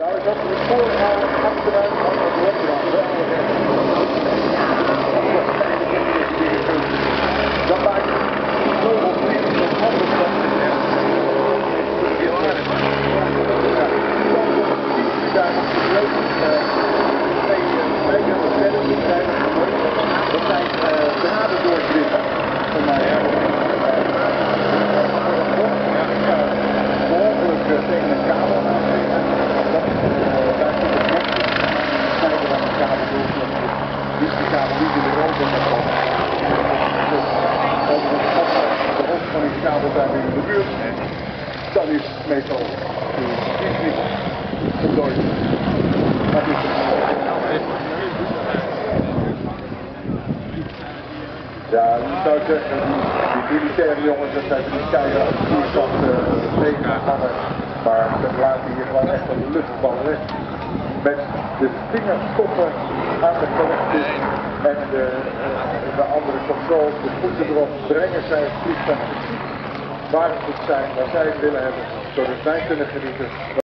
Nou is dat de spoorhalen achteruit van het Rotterdam. Dat maakt zoveel vliegen op andere plaatsen. Dat zijn draden doorklimmen. Voor mij behoorlijk tegen een kabel aangeven. Daar zit een snijden dan een kabel door. Dus die kabel niet in de rood en dat komt. De hoofd van die kabel zijn weer in de buurt. Dan is het meestal niet ontdooid. Dat is het. Ja, ik zou zeggen, die militaire jongens, dat zijn die keihard toestand tegenhangen. Maar we laten hier gewoon echt een luchtbal weg. Met de vingertoppen aan de collectie en de andere controls, de voeten erop, brengen zij het vliegtuig precies waar het moet zijn, waar zij het willen hebben, zodat wij kunnen genieten.